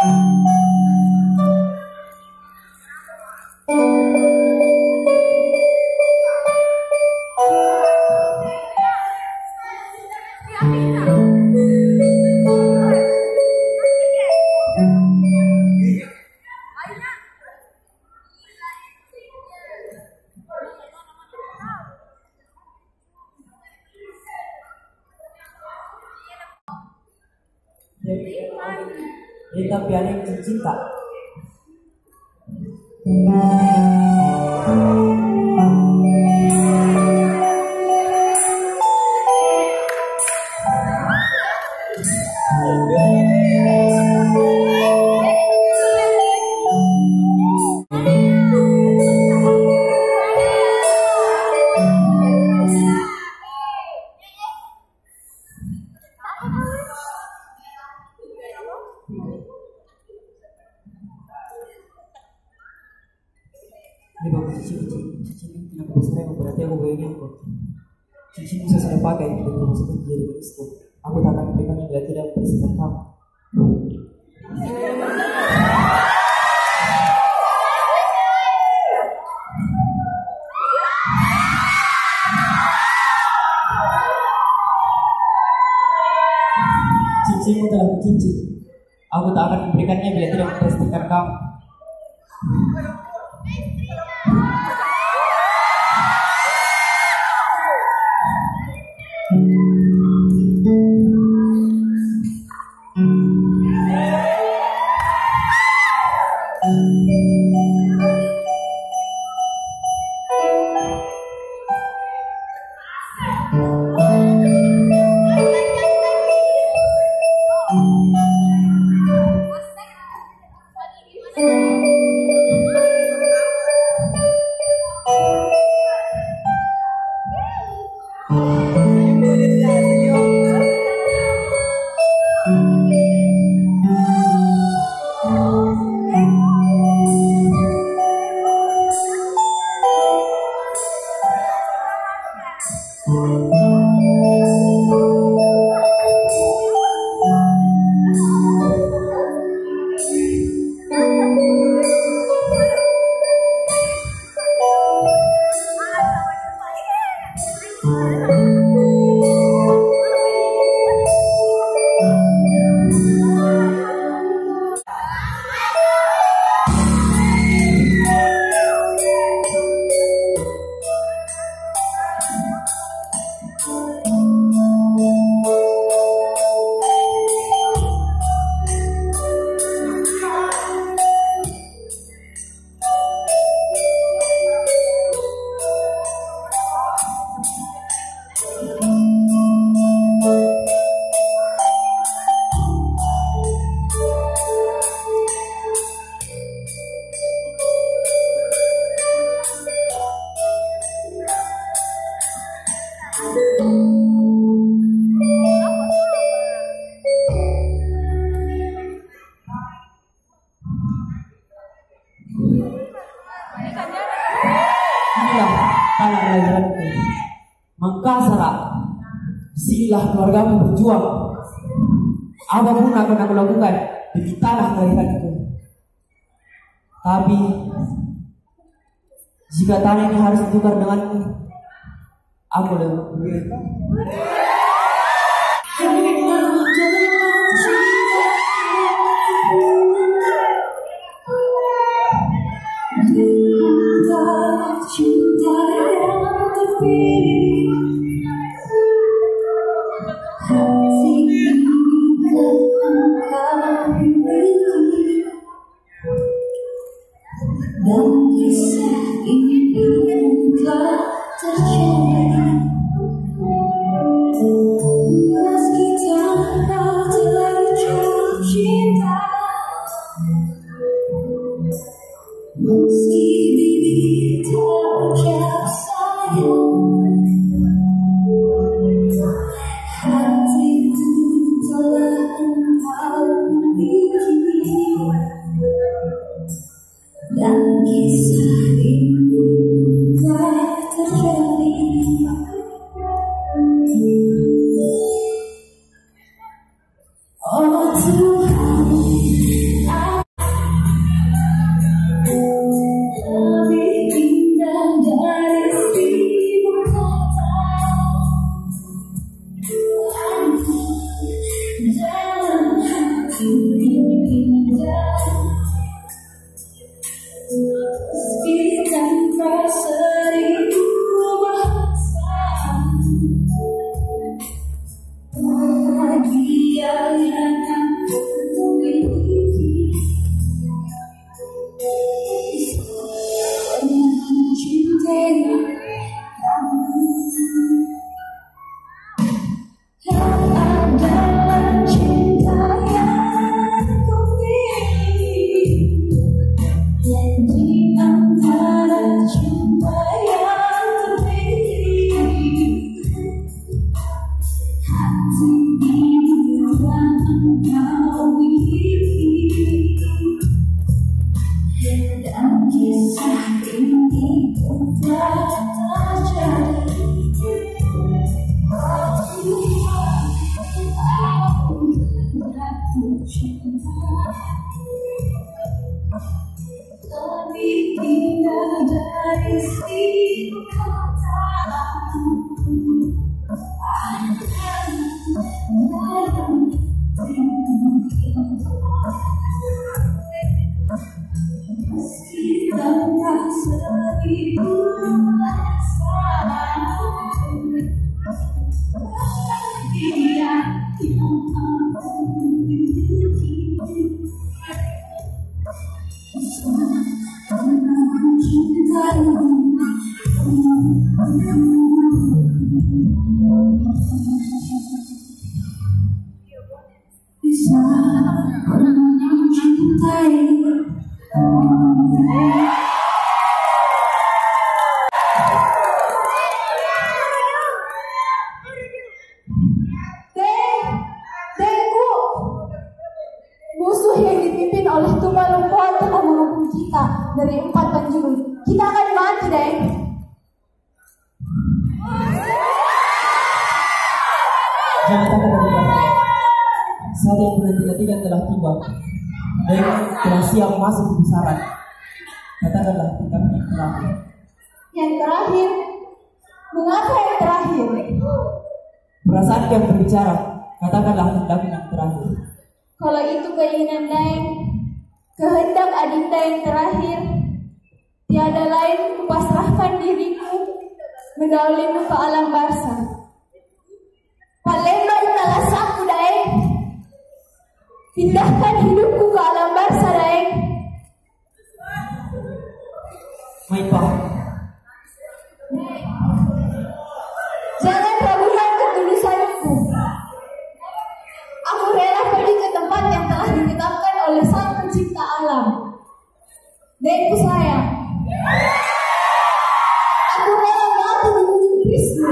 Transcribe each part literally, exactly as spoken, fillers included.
Kita pianin cinta. Ini bagus cincin, cincin ini kenapa besar yang berarti aku bayangin kok. Cincin bisa saya pakai dan tidak bisa menjadi istri. Aku tak akan memberikannya bila tidak membersihkan kamu. Cincinmu telah bercincin. Aku tak akan memberikannya bila tidak membersihkan kamu. Inilah tanah kelahiranku. Mangkasara, disinilah keluargamu berjuang. Apapun akan aku lakukan demi tanah kelahiranku. Tapi jika tanah ini harus ditukar denganmu, aku lebih memilih. Cinta yang terpilih, hati yang kau miliki, dan kisah ini telah terjadi. Meski tanpa terlalu jatuh cinta, meski bibir tak sayang, hatiku telah engkau miliki, dan kisah ini telah terjadi. Oh Tuhan, Lebih indah dari si kataku. Meski tanpa seribu alasan, dia yang aku miliki. Bisa mencintai. Deng, Dengku, musuh yang dipimpin oleh Tumalumpuan telah mengepung kita dari empat penjuru. Kita akan mati, Deng. Jangan takut dari saat yang penanti-nantikan telah tiba dan telah siap masuk di pusaran. Katakanlah tentang yang terakhir. Yang terakhir, mengapa yang terakhir? Perasaan yang berbicara. Katakanlah tentang yang terakhir. Kalau itu keinginan Deng, kehendak Adinda yang terakhir, tiada lain kupasrahkan diriku mendaulimu ke alam barza. Palembang adalah saku, Deng. Pindahkan hidupku ke alam barza, Deng. Maipah, Jangan ragukan ketulusanku. Aku rela pergi ke tempat yang telah ditetapkan oleh Sang Pencipta alam. Dengku sayang, aku rela mati di ujung Krismu.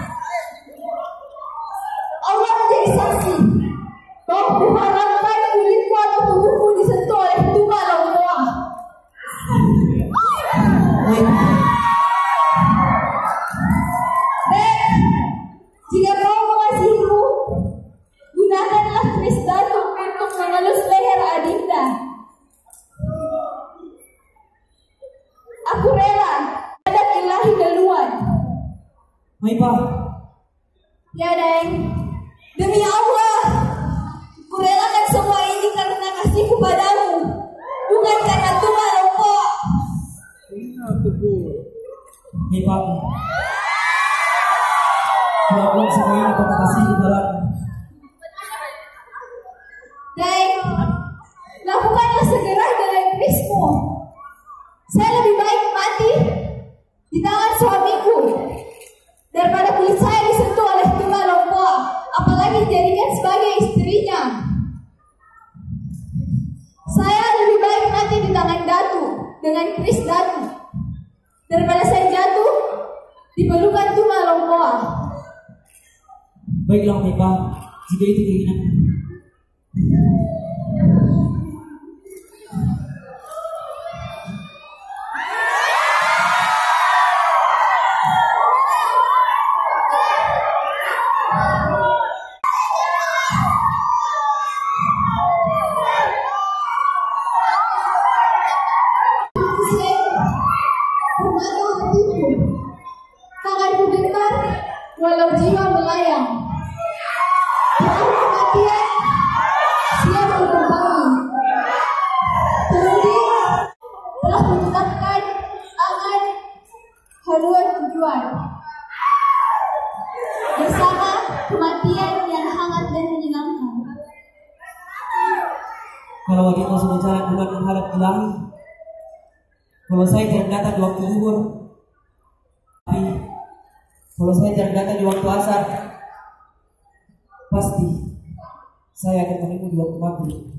Allah menjadi saksi bahwa kuharamkan kulitku atau tubuhku disentuh oleh Tumalumpuan. Deng, jika kau mengasihiku, gunakanlah keris datuk untuk mengelus leher Adinda. Aku rela ada ilahi duluan. Maipah, Ya, Deng. Demi Allah, kurelakan semua ini karena kasihku padamu, bukan karena Tumalumpuan. Maipah, melakukan semua ini kata kasih kepadamu. Deng, lakukanlah segera dengan kerismu. Saya lebih baik mati di tangan suamiku daripada kulit saya disentuh oleh Tumalumpuan, apalagi dijadikan sebagai istrinya. Saya lebih baik mati di tangan Datu dengan keris Datu daripada saya jatuh di pelukan Tumalumpuan. Baiklah Maipah, jika itu keinginanmu. Tanganku gentar, walau jiwa melayang. Perahu kematian siap berterbangan. Terudi telah menetapkan angan haluan tujuan. Bersama kematian yang hangat dan menyenangkan. Kalau wanita sudah jalan bukan menghadap ilahi, kalau saya tidak datang di waktu zuhur, tapi kalau saya tidak datang di waktu asar, pasti saya akan menunggu di waktu maghrib.